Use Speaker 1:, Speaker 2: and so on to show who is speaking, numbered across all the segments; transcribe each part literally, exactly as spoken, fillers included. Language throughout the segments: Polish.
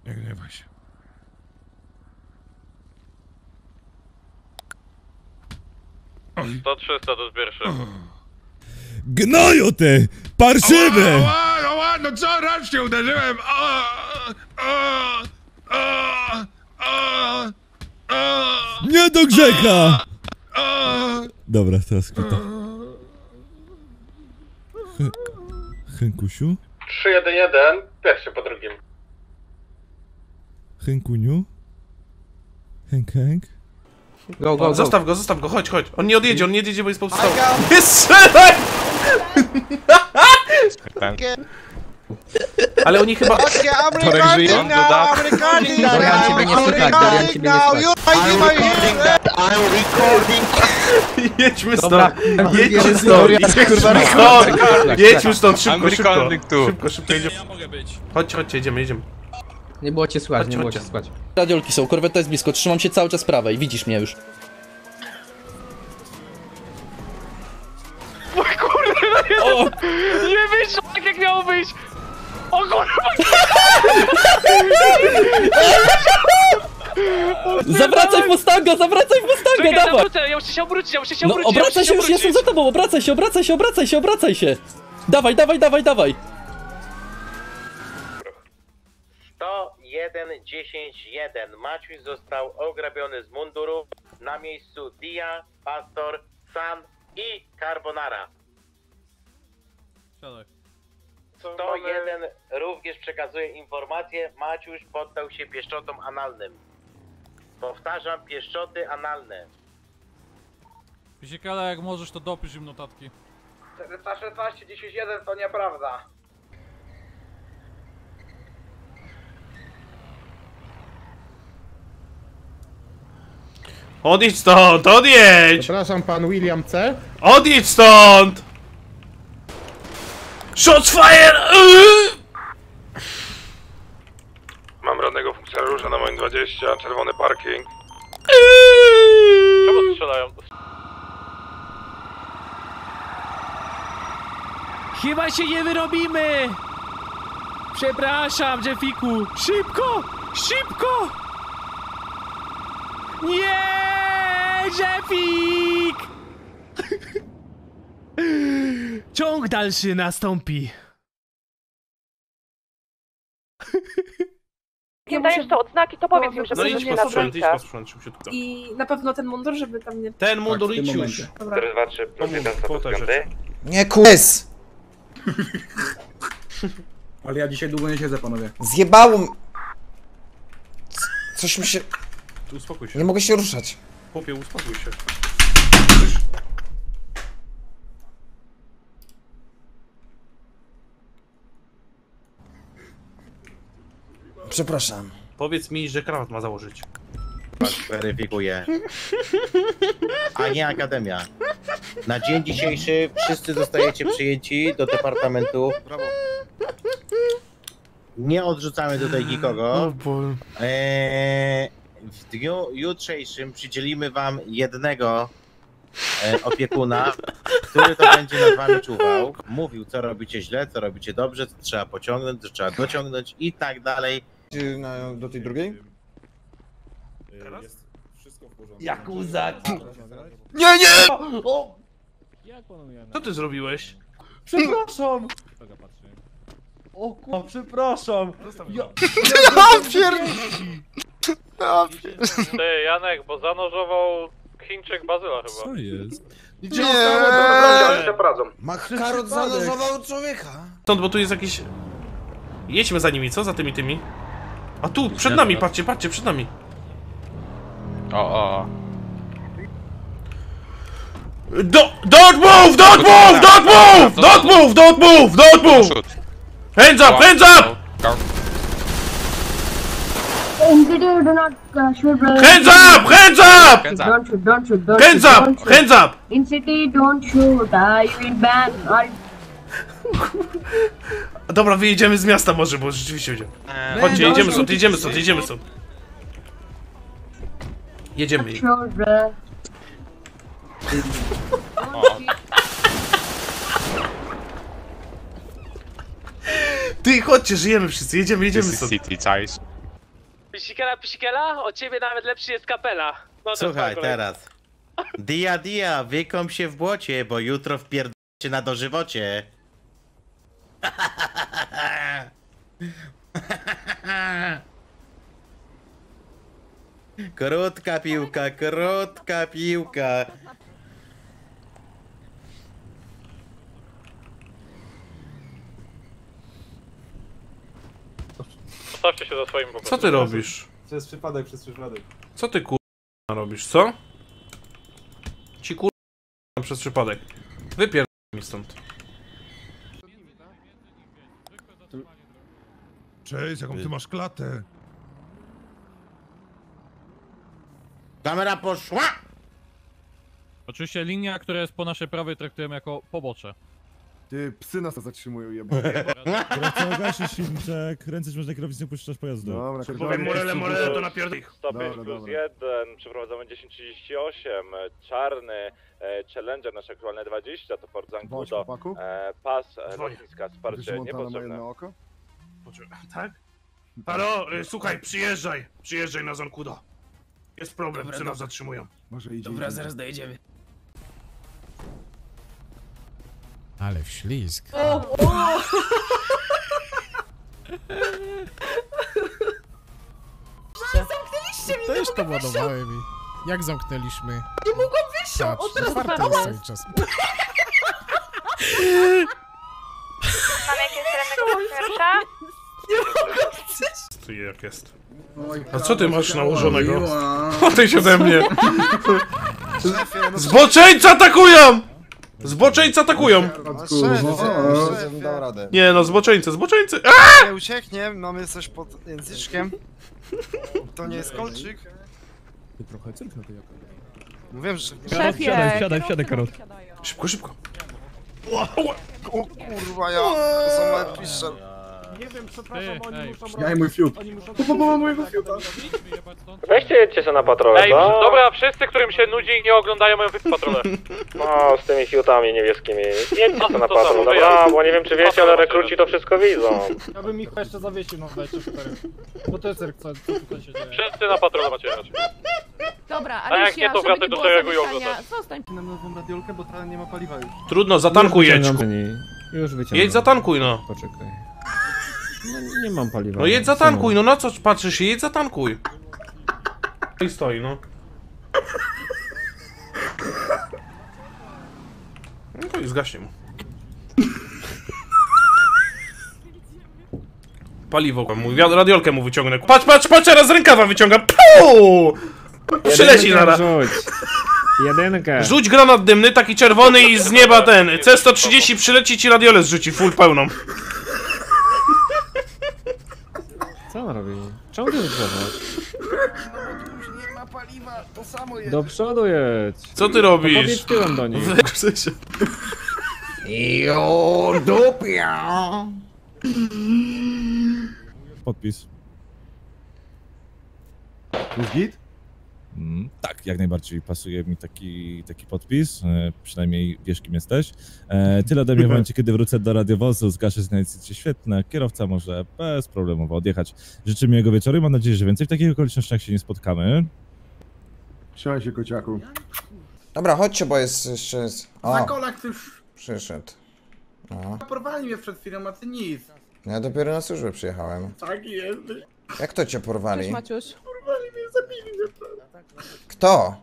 Speaker 1: Nie gniewaj się.
Speaker 2: sto trzysta to jest pierwszy.
Speaker 3: Gnoju ty! Parszywy!
Speaker 1: Ała, ała, ała, no co? Raz się uderzyłem! O, o, o, o, o,
Speaker 3: Nie do grzecha!
Speaker 1: o.
Speaker 3: Dobra, teraz kwita. Henkusiu?
Speaker 2: trzy jeden jeden, pierwszy po drugim.
Speaker 3: Henkuniu? Henk, Henk?
Speaker 4: Go, go, go.
Speaker 5: Zostaw go, zostaw go, chodź, chodź. On nie odjedzie, on nie odjedzie, bo jest powstał. Nie strzelaj! Ale oni chyba...
Speaker 4: Torek żyje? Dorian, ciebie nie słychać, Dorian, ciebie nie słychać.
Speaker 5: Jedźmy
Speaker 4: Dobra,
Speaker 5: stąd, jedźmy stąd, jedźmy stąd, jedźmy stąd, szybko, szybko, szybko, szybko jedziemy. Chodź, chodźcie, jedziemy, jedziemy.
Speaker 4: Nie było cię słychać, nie było
Speaker 5: Chodźcie,
Speaker 4: cię słychać.
Speaker 6: Radiolki są, korweta jest blisko, trzymam się cały czas prawej, widzisz mnie już.
Speaker 2: O, nie wyszło tak jak miało wyjść! O kurwa!
Speaker 6: Zawracaj w Mustanga, zawracaj w Mustanga,
Speaker 2: Czekaj,
Speaker 6: dawaj!
Speaker 2: nawrócę, ja muszę się obrócić, ja muszę się
Speaker 6: No
Speaker 2: obrócić, ja muszę
Speaker 6: obracaj się już,
Speaker 2: obrócić.
Speaker 6: jestem za tobą, obracaj się, obracaj się, obracaj się, obracaj się! Dawaj, dawaj, dawaj, dawaj!
Speaker 7: sto jeden dziesięć jeden. Maciuś został ograbiony z munduru. Na miejscu Dia, Pastor, San i Carbonara. sto jeden również przekazuje informację. Maciuś poddał się pieszczotom analnym. Powtarzam, pieszczoty analne.
Speaker 8: Pisikala, jak możesz, to dopisz im notatki.
Speaker 9: czterysta szesnaście dziesięć jeden to nieprawda.
Speaker 5: Odjedź stąd, odjedź!
Speaker 9: Przepraszam, pan William C.
Speaker 5: Odjedź stąd! Shots fire! Yy!
Speaker 1: Mam radnego funkcjonariusza na moim dwadzieścia, czerwony parking.
Speaker 2: Czemu strzelają?
Speaker 8: Chyba się nie wyrobimy! Przepraszam, Jeffiku! Szybko! Szybko! Nie, Jeffik! Ciąg dalszy nastąpi.
Speaker 10: Nie dajesz to odznaki, to powiedz im, że
Speaker 5: No idź
Speaker 10: będzie
Speaker 5: po
Speaker 10: na
Speaker 5: sprzęt, idź
Speaker 10: rękę.
Speaker 5: po sprzęt, szybciutko.
Speaker 10: I na pewno ten mundur, żeby tam nie...
Speaker 5: Ten mundur idź już.
Speaker 10: Dobra.
Speaker 7: cztery dwa trzy plus jeden
Speaker 5: Po te rzeczy.
Speaker 11: Nie kłys!
Speaker 9: Ale ja dzisiaj długo nie siedzę, panowie.
Speaker 11: Zjebało m... C- Coś mi się...
Speaker 5: Uspokój się.
Speaker 11: Nie mogę się ruszać.
Speaker 5: Chłopie, uspokój się.
Speaker 11: Przepraszam.
Speaker 5: Powiedz mi, że krawat ma założyć.
Speaker 7: Weryfikuję. A nie akademia. Na dzień dzisiejszy wszyscy zostajecie przyjęci do departamentu. Nie odrzucamy tutaj nikogo. Eee, w dniu jutrzejszym przydzielimy wam jednego e, opiekuna, który to będzie nad wami czuwał. Mówił, co robicie źle, co robicie dobrze, co trzeba pociągnąć, co trzeba dociągnąć i tak dalej.
Speaker 11: Do tej drugiej?
Speaker 4: Jakuza!
Speaker 11: Nie, nie!
Speaker 5: Co ty zrobiłeś?
Speaker 4: Przepraszam! O kurwa, przepraszam! Ja...
Speaker 2: Ty, Janek, bo zanurzował Chińczyk Bazyla chyba.
Speaker 3: Co jest?
Speaker 5: Gdzie
Speaker 11: Makarot zanurzował człowieka.
Speaker 5: Stąd, bo tu jest jakiś... Jedźmy za nimi, co? Za tymi tymi. A tu, przed nami, patrzcie, patrzcie, przed nami.
Speaker 2: O, o.
Speaker 5: Do, don't move, don't move, don't move, don't move, don't move, don't move! Hands up, hands up! Hands up, hands up!
Speaker 10: Don't shoot, don't shoot, don't
Speaker 5: Hands up, hands up!
Speaker 10: In city, don't shoot, I will ban all...
Speaker 5: Dobra, wyjedziemy z miasta może, bo rzeczywiście jedziemy. Chodźcie, jedziemy stąd, jedziemy stąd, jedziemy stąd. Jedziemy.
Speaker 10: children.
Speaker 5: Ty, chodźcie, żyjemy wszyscy, jedziemy, jedziemy stąd.
Speaker 2: City, czaisz? Pisikela, pisikela? Od ciebie nawet lepszy jest kapela. No to
Speaker 7: Słuchaj,
Speaker 2: tak,
Speaker 7: teraz. Dia, dia, wykąp się w błocie, bo jutro wpierdolę cię na dożywocie. Krótka piłka, krótka piłka.
Speaker 2: Zostawcie się za swoim po
Speaker 5: Co ty robisz?
Speaker 9: Przez przypadek, przez przypadek.
Speaker 5: Co ty kur... robisz, co? Ci kur... przez przypadek. Wypier... mi stąd.
Speaker 1: Cześć, jaką ty masz klatę?
Speaker 7: Kamera poszła!
Speaker 8: Oczywiście linia, która jest po naszej prawej, traktujemy jako pobocze.
Speaker 9: Ty, psy nas zatrzymują, jebane.
Speaker 3: Kierowca ogasi silniczek, ręce trzymasz na kierownicy, nie puszczasz pojazdu.
Speaker 9: Dobra,
Speaker 1: Mówię morele, morele, to napierdol ich.
Speaker 9: sto pięć plus
Speaker 2: jeden, przeprowadzamy dziesięć trzydzieści osiem, czarny, e, Challenger, nasze aktualne dwadzieścia, to Ford Zancudo, e, pas, e, lotniska, wsparcie niepotrzebne.
Speaker 9: oko?
Speaker 1: Tak? Halo, y, słuchaj, przyjeżdżaj, przyjeżdżaj na Zancudo. Jest problem, psy nas zatrzymują.
Speaker 9: Może idzie.
Speaker 8: Dobra, zaraz dojedziemy.
Speaker 11: Ale wślizg.
Speaker 10: Zamknęliście mnie,
Speaker 11: Też
Speaker 10: nie
Speaker 11: to
Speaker 10: mogę wyjść!
Speaker 11: ładowałem i... Jak zamknęliśmy?
Speaker 10: Nie mogłam wyjść!
Speaker 11: Patrz, otwarte jest cały czas.
Speaker 10: Mam jakieś ręnego funkcjonariusza? Nie mogłam wyjść!
Speaker 5: Ty jak jest. A co ty masz nałożonego? Odejdź ode mnie! Zboczeńcy atakują! Zboczeńcy atakują! Nie no, zboczeńcy, zboczeńcy!
Speaker 12: Nie ucieknie, mamy coś pod języczkiem. To nie jest kolczyk.
Speaker 9: Ty trochę cyrk na tej jaka.
Speaker 12: Mówiłem, że...
Speaker 10: Szefie!
Speaker 8: Wsiadaj, wsiadaj, Karol.
Speaker 5: Szybko, szybko!
Speaker 12: O kurwa, ja... To są moje pisze.
Speaker 8: Nie wiem, przepraszam, oni muszą...
Speaker 9: Daj mój fiut. Popomała mojego fiuta.
Speaker 2: Weźcie, jedźcie się na patrolę, Ej, no. Dobra, wszyscy, którym się nudzi i nie oglądają, mają wyjść patrolę.
Speaker 13: No, z tymi fiutami niebieskimi. Jedźcie się na patrol, dobra, bo nie wiem czy wiecie, ale rekruci to wszystko widzą.
Speaker 8: Ja bym ich jeszcze zawiesił na dwadzieścia cztery. Bo to jest cyrk, co, co tutaj się dzieje.
Speaker 2: Wszyscy na patrolę macie jechać.
Speaker 10: Dobra,
Speaker 2: A jak nie, to wracaj do swojego i oglądać.
Speaker 10: Zostań.
Speaker 12: Nam nową radiolkę, bo ta nie ma paliwa już.
Speaker 5: Trudno, zatankuj jedź.
Speaker 8: Już wyciągam.
Speaker 5: Jedź zatankuj no.
Speaker 8: Poczekaj. No, nie mam paliwa.
Speaker 5: No jedź zatankuj, no na co patrzysz się, jedź zatankuj. I stoi, no. No to i zgaśnie mu. Paliwo mu, radiolkę mu wyciągnę. Patrz, patrz, patrz, teraz z rękawa wyciągam. Puu! Przyleci zaraz.
Speaker 8: Jedynkę.
Speaker 5: Rzuć granat dymny, taki czerwony i z nieba ten. C sto trzydzieści przyleci ci radiolę zrzuci, full pełną.
Speaker 8: Co on robi? Czemu ty wygrzewasz?
Speaker 12: Nie ma paliwa, to samo jest.
Speaker 8: Do przodu jedź.
Speaker 5: Co ty robisz?
Speaker 8: Podjedź tyłem do nich.
Speaker 5: Wykrzę się.
Speaker 12: Jo, dupia.
Speaker 3: Podpis.
Speaker 9: Jest git?
Speaker 3: Mm, tak, jak najbardziej pasuje mi taki, taki podpis, e, przynajmniej wiesz kim jesteś. E, tyle ode mnie w momencie, kiedy wrócę do radiowozu, zgaszę sygnalizację świetne, kierowca może bezproblemowo odjechać. Życzę miłego wieczoru i mam nadzieję, że więcej w takich okolicznościach się nie spotkamy.
Speaker 9: Trzymaj się, kociaku.
Speaker 11: Dobra, chodźcie, bo jest jeszcze...
Speaker 9: Za
Speaker 11: O,
Speaker 9: kolak ty już...
Speaker 11: przyszedł. No.
Speaker 9: Porwali mnie przed chwilą, a ty nic.
Speaker 11: Ja dopiero na służbę przyjechałem.
Speaker 9: Tak jest.
Speaker 11: Jak to cię porwali?
Speaker 10: Maciuś.
Speaker 9: Porwali mnie, zabili mnie.
Speaker 11: Kto?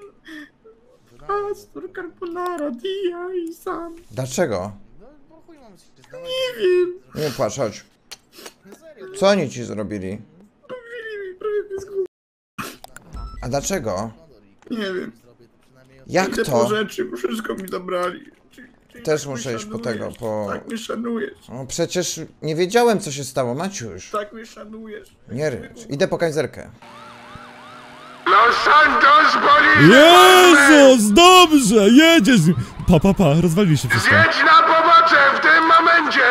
Speaker 9: Pastor, Carbonara, Dia i sam.
Speaker 11: Dlaczego?
Speaker 9: Nie wiem.
Speaker 11: Nie płacz, chodź. Co oni ci zrobili?
Speaker 9: Zabili mi prawie blisko.
Speaker 11: A dlaczego?
Speaker 9: Nie wiem.
Speaker 11: Jak
Speaker 9: Idę
Speaker 11: to?
Speaker 9: po rzeczy, bo wszystko mi zabrali. Czy, czy
Speaker 11: Też
Speaker 9: tak
Speaker 11: muszę
Speaker 9: mnie
Speaker 11: iść po
Speaker 9: szanujesz?
Speaker 11: tego, po...
Speaker 9: Tak mnie szanujesz.
Speaker 11: No przecież nie wiedziałem co się stało, Maciuś.
Speaker 9: Tak mnie szanujesz.
Speaker 11: Nie rycz. Idę po kajzerkę.
Speaker 1: Los Santos Bolívar!
Speaker 3: Jezus, dobrze, jedziesz! Pa, pa, pa, rozwalili się wszystko.
Speaker 1: Zjedź na pobocze w tym momencie!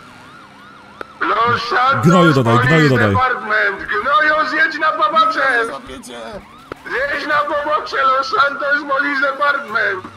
Speaker 1: Los Santos
Speaker 3: Gnoju dodaj, gnoju dodaj.
Speaker 1: Department! Gnoju, zjedź na pobocze! Zjedź na pobocze Los Santos Police Department!